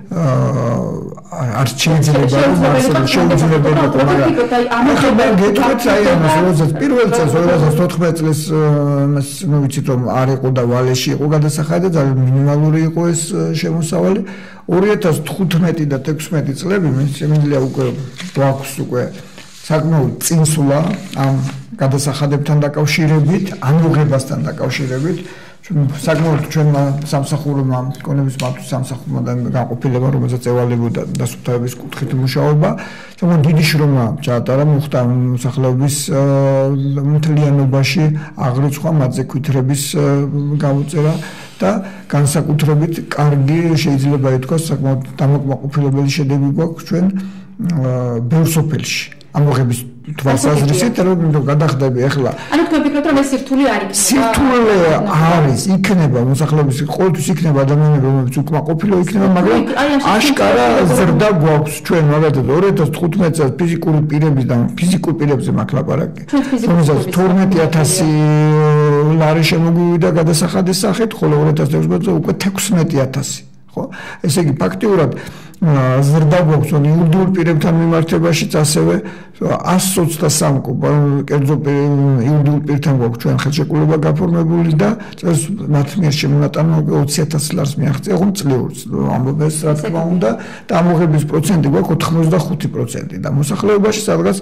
[SPEAKER 6] არ შეიძლება რომ მასე შეუძლებელი იყო მაგრამ ახლა გეტყვით აი ამას როდესაც პირველ წელს ორი ათას თოთხმეტ წელს მას ნუ ვიცით რომ არ იყო და ვალეში იყო გადასახადი და ძალიან მინიმალური იყო ეს შემოსავალი ორი ათას თხუთმეტი და თექვსმეტი წლები მე შემიძლია უკვე გვაქვს უკვე საკმაოდ წინსვლა ამ გადასახადებთან დაკავშირებით, ამოღებასთან დაკავშირებით, საკმაოდ ჩვენმა სამსახურმა, კონების მართვის სამსახურმა და განყოფილება, რომელსაც ევალებოდა დასუფთავების კუთხით მუშაობა, საკმაოდ დიდი შრომა ჩაატარა, მოხდა მოსახლეობის მთლიანობაში აღრიცხვა მათზე ქვითრების გამოწერა და განსაკუთრებით კარგი შეიძლება ითქვას საკმაოდ დამაკმაყოფილებელი შედეგი გვაქვს ჩვენ ბევრ სოფელში. ამოღების თვალსაზრისით რომ გადახდები ახლა
[SPEAKER 1] ანუ თქვენ ფიქრობთ რომ ეს სირთულე არ იქნება
[SPEAKER 6] სირთულე არის იქნება მოსახლეობის ყოველთვის იქნება ადამიანები რომლებიც უკმაყოფილო იქნება მაგრამ აშკარა ზრდა გვაქვს ჩვენ მაგალითად ორი ათას თხუთმეტ წელს ფიზიკური პირების და ფიზიკურ პირებზე მაქვს ლაპარაკი რომელსაც თორმეტი ათასი ლარი შემოგვივიდა გადასახადის სახით ხოლო ორი ათას ოცდაოთხ წელს უკვე თექვსმეტი ათასი ხო ესე იგი ფაქტიურად ზრდა გვაქვს იურიდიულ პირებთან მიმართებაშიც ასევე εκατს ოცდასამი კერძო იურიდიულ პირთან გვაქვს ჩვენ ხელშეკრულება გაფორმებული და წელს მათ მიერ შემონატანა ოცი ათასი ლარს მიაღწია ხომ წლიურს ამბობს რა თქმა უნდა და ამოღების პროცენტი გვაქვს ოთხმოცდახუთი პროცენტი და მოსახლეობაში სადღაც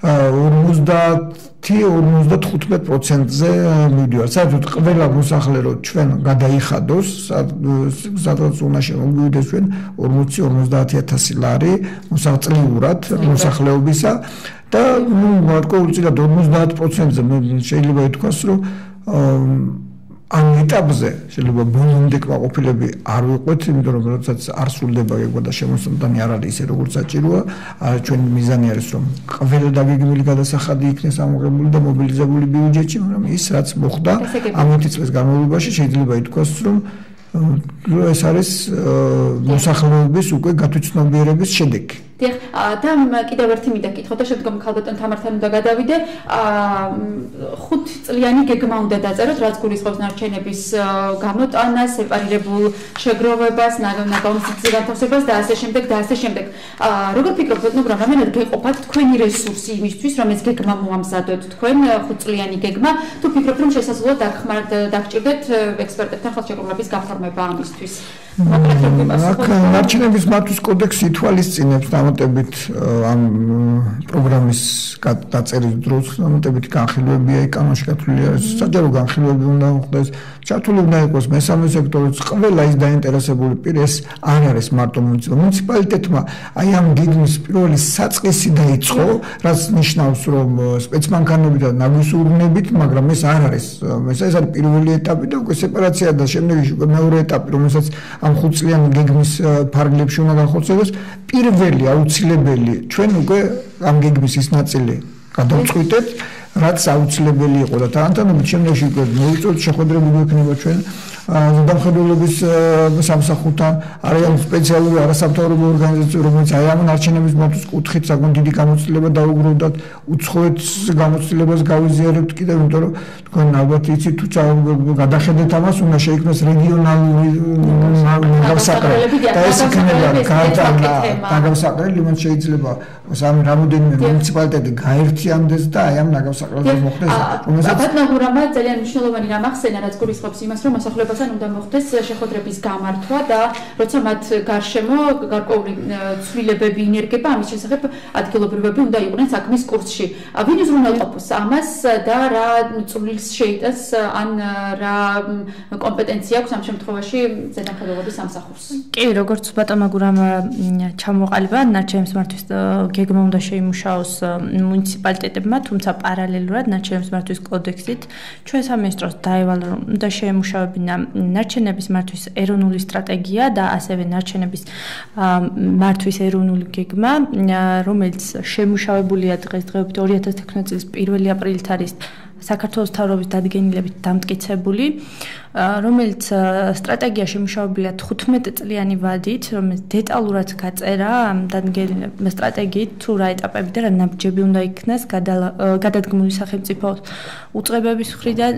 [SPEAKER 6] ორმოცდაათი ორმოცდათხუთმეტ პროცენტზე მივდივართ საერთოდ ყველა მოსახლე რო ჩვენ გადაიხადოს სადღაც უნდა შემოგვივიდეს ჩვენ ორმოცი ორმოცდაათი ათასი ლარი მოსაწლიურად მოსახლეობისა და ნუ გარკვეულწილად ორმოცდაათ პროცენტზე შეიძლება ითქვას რომ ამ ეტაპზე შეიძლება ბოლომდე კმაყოფილები არ ვიყვეთ, იმიტომ რომ როდესაც არ სრულდება ეგვა და შემოსვლანი არ არის ისე როგორც საჭიროა, ჩვენ მიზანი არის რომ ყველა დაგეგმილი გადასახადი იქნეს ამოღებული და მობილიზებული ბიუჯეტში, მაგრამ ის რაც მოხდა ამეთი წლის განმავლობაში შეიძლება ითქვას რომ ეს არის მოსახლეობის უკვე გათვითცნობიერების შედეგი.
[SPEAKER 1] დიახ, და კიდევ ერთი მინდა კითხო და შემდგომ ქალბატონ თამართან უნდა გადავიდე. ხუთ წლიანი გეგმა უნდა დაწეროთ, რაც გულისხმობს ნარჩენების გამოტანას, სეპარირებულ შეგროვებას, ნაგავმსის განთავსებას და ასე შემდეგ და ასე შემდეგ. როგორ ფიქრობთ, ბატონო, რამდენად გეყოფათ თქვენი რესურსი იმისთვის, რომ ეს გეგმა მოამზადოთ თქვენ ხუთ წლიანი გეგმა, თუ ფიქრობთ, რომ შესაძლოა დაგჭირდეთ ექსპერტებთან ხელშეკრულების გაფორმება ამისთვის?
[SPEAKER 6] აქ ნარჩენების მართვის კოდექსი ითვალისწინებს დამატებით ამ პროგრამის დაწერის დროს დამატებით განხილვებია ეკანონში გათვლილი არის საჯარო განხილვები უნდა მოხდეს ჩართული უნდა იყოს მესამე სექტორის ყველა ის დაინტერესებული პირი ეს არ არის მარტო მუნიციპალიტეტმა აი ამ გეგმის პირველი საწყისი დაიწყო რაც ნიშნავს რომ სპეცმანქანებით და ნაგვისურნებით მაგრამ ეს არ არის ეს არის პირველი ეტაპი და უკვე სეპარაცია და შემდეგში უკვე მეორე ეტაპი რომელსაც ამ ხუთწლიანი გეგმის ფარგლებში უნდა განხორციელდეს პირველი აუცილებელი ჩვენ უკვე ამ გეგმის ის ნაწილი გადავწყვიტეთ რაც აუცილებელი იყო და თანამშრომლობით შემდეგში უკვე მოვიწოდეთ შეხვედრები გვექნება ჩვენ დამხმარებლობის სამსახურთან არიან სპეციალური არასამთავრობო ორგანიზაციები რომელიც აი ამ ნარჩენების მართვის კუთხით საკმაოდ დიდი გამოცდილება დაუგროვდათ უცხოეთ გამოცდილებას გავიზიარებთ კიდევ იმიტომ რომ თქვენ ალბათ იცით თუ გადახედეთ ამას უნდა შეიქმნას რეგიონალური გამოსაყრელი და ეს იქნება გამოსაყრელი იმან შეიძლება სამი რამოდენიმე მუნიციპალიტეტი გაერთიანდეს და აი ამ ნაგავსაყრელზე მოხდეს რომელსაც
[SPEAKER 1] ბატონურამა ძალიან მნიშვნელოვანი რამ ახსენა რაც გულისხმობს იმას რომ მოსახლეობასთან უნდა მოხდეს შეხვედრების გამართვა და როცა მათ გარშემო გარკვეული ცვლილებები ინერგება ამის შესახებ ადგილობრივები უნდა იყვნენ საქმის კურსში ვინ უზრუნველყოფს ამას და რა წვლილს შეიტანს ან რა კომპეტენცია აქვს ამ შემთხვევაში ზედამხედველობის სამსახურს
[SPEAKER 5] კი როგორც ბატონმა გურამა ჩამოყალიბა ნარჩენების მართვის გეგმა უნდა შეიმუშაოს მუნიციპალიტეტებმა, თუმცა პარალელურად ნარჩენების მართვის კოდექსით ჩვენ სამინისტროს დაევალა რომ უნდა შეიმუშავებინა ნარჩენების მართვის ეროვნული სტრატეგია და ასევე ნარჩენების მართვის ეროვნული გეგმა, რომელიც შემუშავებულია დღესდღეობით ორი ათას თექვსმეტი წლის პირველი აპრილით არის საქართველოს მთავრობის დადგენილებით დამტკიცებული, რომელიც სტრატეგია შემუშავებულია თხუთმეტ წლიანი ვადით, რომელიც დეტალურად გაწერა ამ დადგენილების სტრატეგიით, თუ რა ეტაპები და რა ნაბიჯები უნდა იქნას გადადგმული სახელმწიფო უწყებების მხრიდან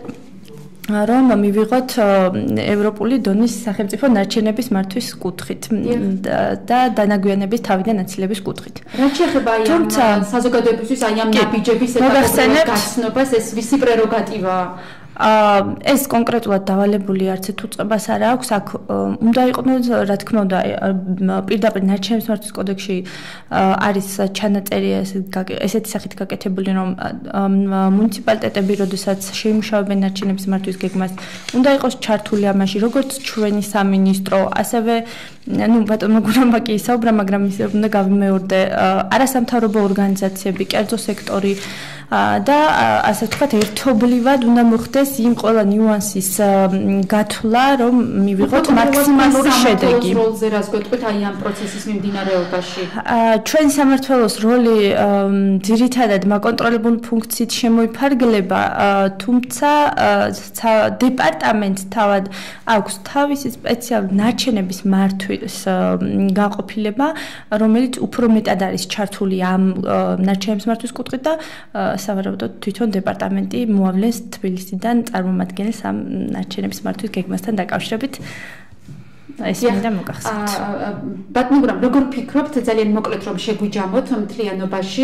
[SPEAKER 5] რომ მივიღოთ ევროპული დონის სახელმწიფო ნარჩენების მართვის კუთხით და დანაგვიანების თავიდან აცილების კუთხით.
[SPEAKER 1] რაც შეეხება აი ამ საზოგადოებისთვის აი ამ ნაბიჯების გაცნობას ეს ვისი პრეროგატივაა?
[SPEAKER 5] ეს კონკრეტულად დავალებული არც თუ წებას არ აქვს, აქ უნდა იყვნოს, რა თქმა უნდა, პირდაპირ ნარჩენების მართვის კოდექსში არის ჩანაწერი ესეთი სახით გაკეთებული, რომ მუნიციპალიტეტები, როდესაც შეიმუშავებენ ნარჩენების მართვის გეგმას, უნდა იყოს ჩართული ამაში, როგორც ჩვენი სამინისტრო, ასევე ну, ბატონო გურამა კი ისაუბრა, მაგრამ ისე უნდა გავიმეორდე, არასამთავრობო ორგანიზაციები, კერძო სექტორი და ასე ვთქვათ, ერთობლივად უნდა მოხდეს იმ ყველა ნიუანსის გათვლა, რომ მივიღოთ მაქსიმალური შედეგი.
[SPEAKER 1] როლზე რას გვეტყვით აი ამ პროცესის მიმდინარეობაში?
[SPEAKER 5] ჩვენ სამმართველოს როლი ძირითადად მაკონტროლებულ ფუნქციით შემოიფარგლება, თუმცა დეპარტამენტს თავად აქვს თავისი სპეციალური ნარჩენების მართვის განყოფილება, რომელიც უფრო მეტად არის ჩართული ამ ნარჩენების მართვის კუთხით და სავარაუდოდ თვითონ დეპარტამენტი მოავლენს თბილისიდან წარმომადგენელს ამ ნარჩენების მართვის გეგმასთან დაკავშირებით. ეს მინდა მოგახსენოთ.
[SPEAKER 1] ბატონო, როგორ ფიქრობთ, ძალიან მოკლედ რომ შეგვიჯამოთ მთლიანობაში,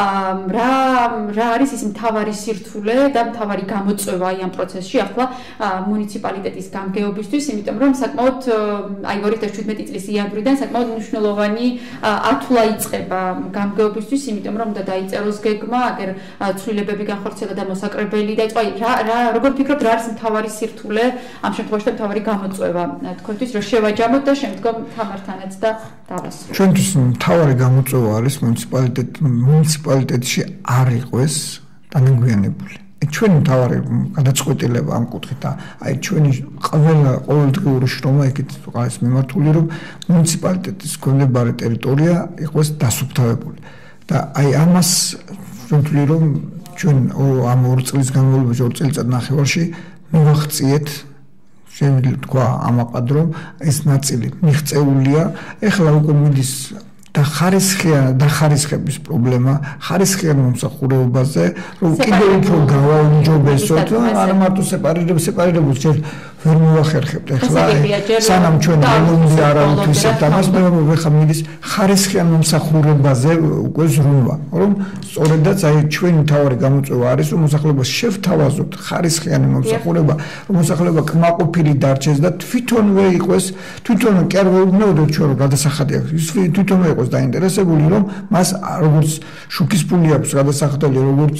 [SPEAKER 1] რა რა არის ის მთავარი სირთულე და მთავარი გამოწვევა აი ამ პროცესში ახლა მუნიციპალიტეტის გამგეობისთვის, იმიტომ რომ საკმაოდ აი ორი ათას შვიდმეტი წლის იანვრიდან საკმაოდ მნიშვნელოვანი ათვლა იწყება გამგეობისთვის, იმიტომ რომ უნდა დაიწეროს გეგმა, აგერ ცვლილებები განხორციელა და მოსაკრებელი და აი რა რა როგორ ფიქრობთ, რა არის მთავარი სირთულე ამ შემთხვევაში და მთავარი გამოწვევა თქვენთვის, რომ შევაჯამოთ და შემდგომ თამართანაც და დავასრულოთ.
[SPEAKER 6] ჩვენთვის მთავარი გამოწვევა არის მუნიციპალიტეტ მუნიციპალიტეტში არ იყოს დანაგვიანებული. ჩვენი მთავარი გადაწყვეტილება ამ კუთხით და აი ჩვენი ყველა ყოველდღიური შრომა იქით არის მიმართული, რომ მუნიციპალიტეტის გვხვდებარე ტერიტორია იყოს დასუფთავებული. და აი ამას ვთვლი, რომ ჩვენ ამ ორი წლის განმავლობაში, ორი წელიწად ნახევარში მივახციეთ შემიძლია თქვა ამაყად, რომ ეს ნაწილი მიღწეულია, ეხლა უკვე მიდის და ხარისხიან დახარისხების პრობლემა, ხარისხიან მომსახურებაზე, რომ კიდევ უფრო გავაუმჯობესოთ, არა მარტო სეპარირებს, სეპარირებულს ჯერ ვერ მოვახერხებთ ეხლა, სანამ ჩვენ რეგულარულად არ ავთვისებთ ამას, მე ხა მიდის ხარისხიან მომსახურებაზე უკვე ზრუნვა, რომ სწორედაც აი ჩვენი მთავარი გამოწვევა არის, რომ მოსახლეობას შევთავაზოთ ხარისხიანი მომსახურება, რომ მოსახლეობა კმაყოფილი დარჩეს და თვითონვე იყოს, თვითონვე კი არ ვეუბნებოდეთ ჩვენ რომ გადასახადი აქვს, ის თვითონვე იყოს დაინტერესებული, რომ მას როგორც შუქის ფული აქვს გადასახადელი, როგორც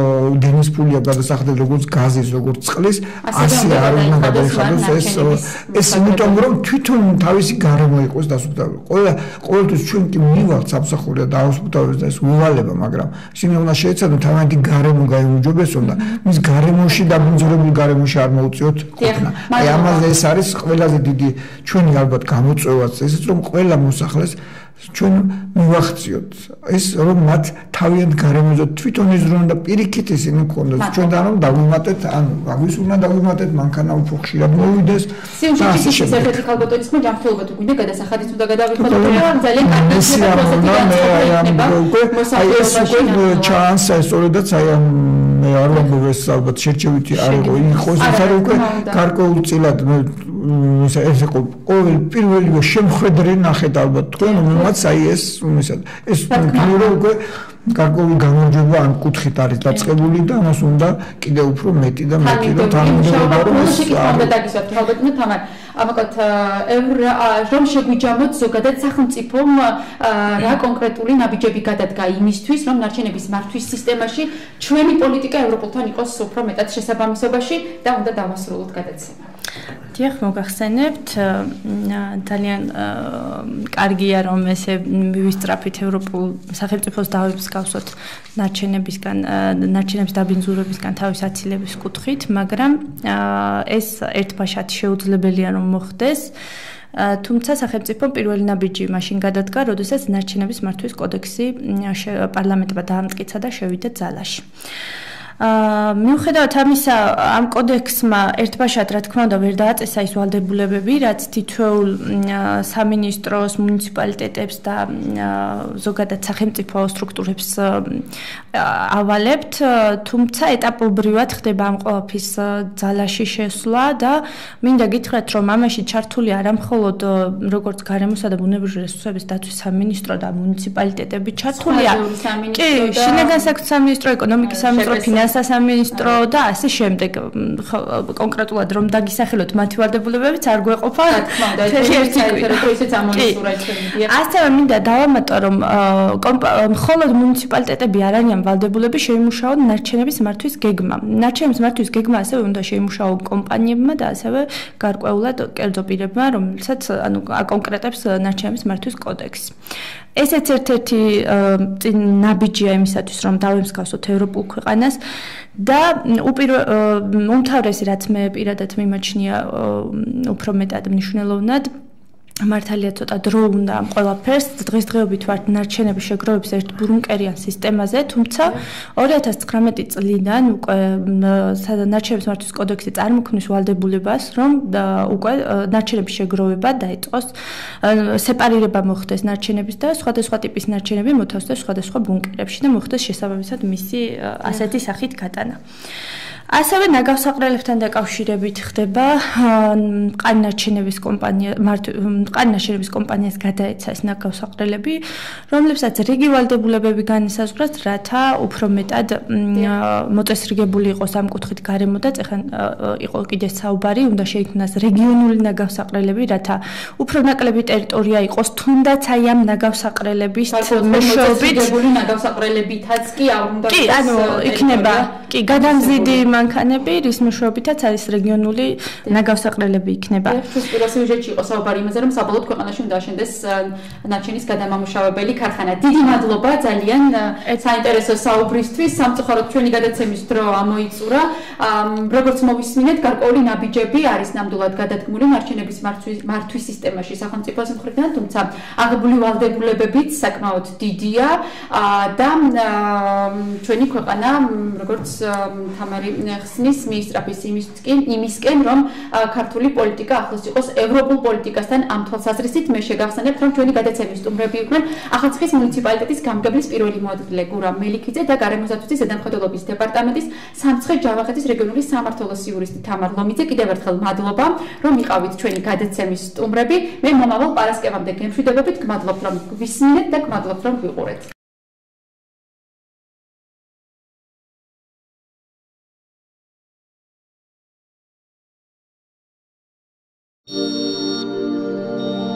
[SPEAKER 6] დენის ფული აქვს გადასახადელი, როგორც გაზის, როგორც წყლის, ასე არ უნდა გადაიხადოს ეს ეს იმიტომ რომ თვითონ თავისი გარემო იყოს დასუფთავებული. ყველა ყოველთვის ჩვენ კი მივაღთ სამსახურია და აუსუფთავებს და ეს უვალება, მაგრამ ისინი უნდა შეეცადონ თავიანთი გარემო გაიუმჯობესონ და მის გარემოში და ბუნძურებულ გარემოში არ მოუწიოთ ყოფნა. აი ამაზე ეს არის ყველაზე დიდი ჩვენი ალბათ გამოწვევაც, ესეც რომ ყველა მოსახლეს ჩვენ მივახციოთ ეს რომ მათ თავიანთ გარემოზე თვითონ იზრუნონ და პირიქით ისინი მქონდეს ჩვენთან რომ დავუმატეთ ანუ ავის უნდა დავუმატეთ მანქანა უფრო ხშირად მოვიდეს
[SPEAKER 1] სიუჟეტის ერთ-ერთი ქალბატონისმა ჯანმრთელობა თუ გვინდა გადასახადით უნდა გადავიხადოთ და ძალიან კარგი
[SPEAKER 6] აი ეს უკვე ჩანს ეს სწორედაც აი ამ მე არ ვამბობ ეს ალბათ შერჩევითი არ იყო იყოს ეს არის უკვე გარკვეულწილად ესე ეს იყო ყოველ პირველი შემხედრე ნახეთ ალბათ თქვენ რომელმაც აი ეს ეს პირველი უკვე გარკვეული გამარჯვება ამ კუთხით არის დაწყებული და მას უნდა კიდევ უფრო მეტი და მეტი და თანამდებობა რომ ეს
[SPEAKER 1] უნდა დაგისვათ ალბათ თამარ ამაკოთ რომ შეგვიჯამოთ ზოგადად სახელმწიფომ რა კონკრეტული ნაბიჯები გადადგა იმისთვის რომ ნარჩენების მართვის სისტემაში ჩვენი პოლიტიკა ევროპულთან იყოს უფრო მეტად შესაბამისობაში და უნდა დავასრულოთ გადაცემა.
[SPEAKER 5] დიახ, მოგახსენებთ, ძალიან კარგია რომ ესე მივისწრაფით ევროპულ სახელმწიფოს დავებს გავსოთ ნარჩენებისგან, ნარჩენების დაბინძურებისგან თავის აცილების კუთხით, მაგრამ ეს ერთბაშად შეუძლებელია რომ მოხდეს. თუმცა სახელმწიფო პირველი ნაბიჯი მაშინ გადადგა, როდესაც ნარჩენების მართვის კოდექსი პარლამენტმა დაამტკიცა და შევიდა ძალაში. მიუხედავად ამისა, ამ კოდექსმა ერთბაშად, რა თქმა უნდა, ვერ დააწესა ის ვალდებულებები, რაც თითოეულ სამინისტროს, მუნიციპალიტეტებს და ზოგადად სახელმწიფო სტრუქტურებს ავალებთ, თუმცა ეტაპობრივად ხდება ამ ყველაფრის ძალაში შესვლა და მინდა გითხრათ, რომ ამაში ჩართული არა მხოლოდ როგორც გარემოსა და ბუნებრივი რესურსების დაცვის სამინისტრო და მუნიციპალიტეტები ჩართულია. კი, შინაგან საქმეთა სამინისტრო, ეკონომიკის სამინისტრო, ფინანსთა სამინისტრო და ასე შემდეგ. კონკრეტულად რომ დაგისახელოთ მათი ვალდებულებებიც არ გვეყოფა. ასევე მინდა დავამატო, რომ მხოლოდ მუნიციპალიტეტები არ არიან ვალდებულები შეიმუშაონ ნარჩენების მართვის გეგმა. ნარჩენების მართვის გეგმა ასევე უნდა შეიმუშაონ კომპანიებმა და ასევე გარკვეულად კერძო პირებმა, რომელსაც ანუ აკონკრეტებს ნარჩენების მართვის კოდექსი. ესეც ერთ-ერთი წინ ნაბიჯია იმისათვის, რომ დავემსგავსოთ ევროპულ ქვეყანას და უმთავრესი რაც მე პირადად მიმაჩნია უფრო მეტად მნიშვნელოვნად მართალია ცოტა დრო უნდა ამ ყველაფერს დღესდღეობით ვართ ნარჩენების შეგროვების ერთ ბუნკერიან სისტემაზე, თუმცა ორი ათას ცხრამეტი წლიდან უკვე ნარჩენების მართვის კოდექსი წარმოქმნის ვალდებულებას, რომ უკვე ნარჩენების შეგროვება დაიწყოს, სეპარირება მოხდეს ნარჩენების და სხვადასხვა ტიპის ნარჩენები მოთავსდეს სხვადასხვა ბუნკერებში და მოხდეს შესაბამისად მისი ასეთი სახით გატანა. ასევე ნაგავსაყრელებთან დაკავშირებით ხდება მყარნარჩენების კომპანია მყარნარჩენების კომპანიას გადაეცა ეს ნაგავსაყრელები, რომლებსაც რიგი ვალდებულებები განისაზღვრათ, რათა უფრო მეტად მოწესრიგებული იყოს ამ კუთხით გარემოდაც, ეხლა იყო კიდე საუბარი, უნდა შეიქმნას რეგიონული ნაგავსაყრელები, რათა უფრო ნაკლები ტერიტორია იყოს, თუნდაც აი ამ ნაგავსაყრელების მეშვეობით
[SPEAKER 1] ნაგავსაყრელებითაც კი არ უნდა
[SPEAKER 5] კი, ანუ იქნება კი გადამზიდი მანქანები, რის მეშვეობითაც არის რეგიონული ნაგავსაყრელები იქნება.
[SPEAKER 1] ეს პირველ სიუჟეტში იყო საუბარი იმაზე, რომ საბოლოოდ ქვეყანაში უნდა აშენდეს ნარჩენის გადამამუშავებელი ქარხანა. დიდი მადლობა ძალიან საინტერესო საუბრისთვის. სამწუხაროდ ჩვენი გადაცემის დრო ამოიწურა. როგორც მოვისმინეთ, გარკვეული ნაბიჯები არის ნამდვილად გადადგმული ნარჩენების მართვის სისტემაში სახელმწიფოს მხრიდან, თუმცა აღებული ვალდებულებებიც საკმაოდ დიდია და ჩვენი ქვეყანა, როგორც თამარი ხსნის მიისწრაფის იმისკენ, რომ ქართული პოლიტიკა ახლოს იყოს ევროპულ პოლიტიკასთან ამ თვალსაზრისით. მე შეგახსენებთ, რომ ჩვენი გადაცემის სტუმრები იყვნენ ახალციხის მუნიციპალიტეტის გამგებლის პირველი მოადგილე გურამ მელიქიძე და გარემოსაცვლის ზედამხედველობის დეპარტამენტის სამცხე-ჯავახეთის რეგიონული სამმართველოს იურისტი თამარ ლომიძე. კიდევ ერთხელ მადლობა, რომ იყავით ჩვენი გადაცემის სტუმრები. მე მომავალ პარასკევამდე გემშვიდობებით, გმადლობთ, რომ გვისმინეთ და გმადლობთ, რომ გვიყურეთ. Thank you.